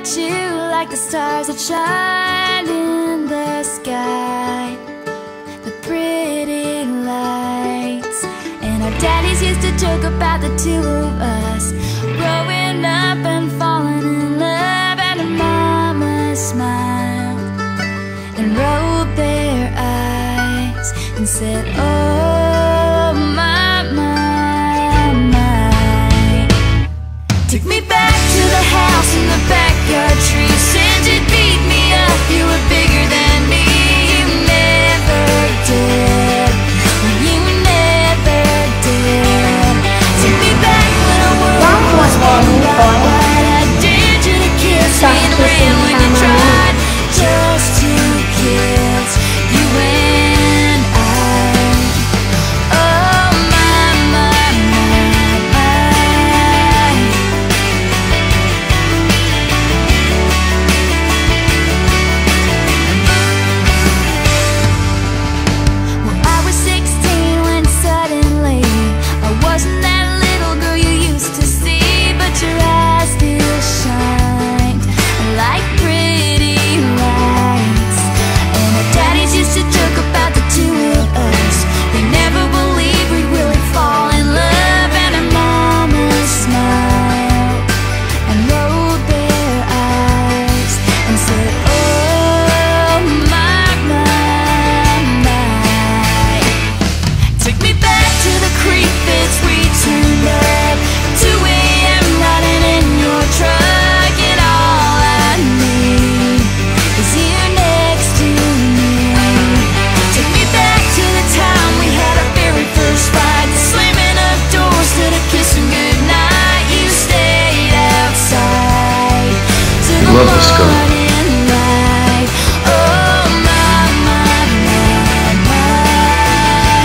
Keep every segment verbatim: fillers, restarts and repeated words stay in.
at you like the stars that shine in the sky, the pretty lights. And our daddies used to joke about the two of us growing up and falling in love. And our mama smiled and rolled their eyes and said, oh my, my, my. Took me back to the house in the backyard tree. Said you'd beat me up, you were bigger than me. You never did, you never did. Took me back when the world was wide. I dared you to kiss me and ran when you tried. Just two kids, you and I. Oh my, my, my, my. Well, I was sixteen when suddenly I wasn't that little girl you used to see, but your eyes still shined like pretty lights. And our daddies used to joke about the two of us. They never believed we'd really fall in love. And our mama smiled and rolled their eyes and said, oh my, my, my. Took me back to the creek beds we turned up, two A M riding in your truck. And all I need is you next to me. Took me back to the time we had our very first fight, the slamming of doors to the kissing goodnight. You stayed outside till the love this girl. morning light. Oh my, my, my, my.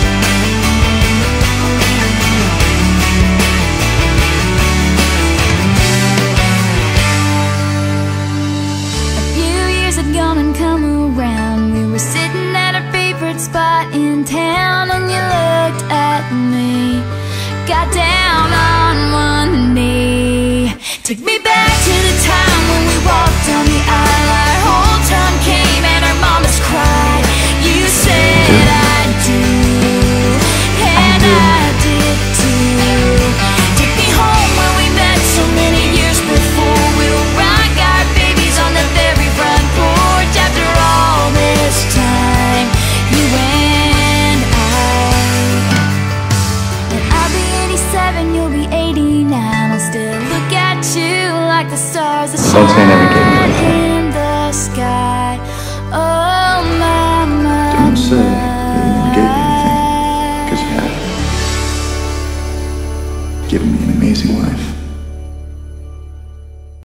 A few years had gone and come around. We were sitting at our favorite spot in town, and you looked at me, got down on one knee. Took me back to the time when we walked on the aisle. Our whole time came and our mamas cried. You said I do, and I did too. Took me home when we met so many years before. We'll rock our babies on the very front porch. After all this time, you and I. And I'll be eighty-seven, you'll be eighty-nine. I'll still look at you like the stars that Sultan never gave me shine anything. in the sky. Oh my, my, Don't say you never gave me anything, my. because you have given me an amazing life.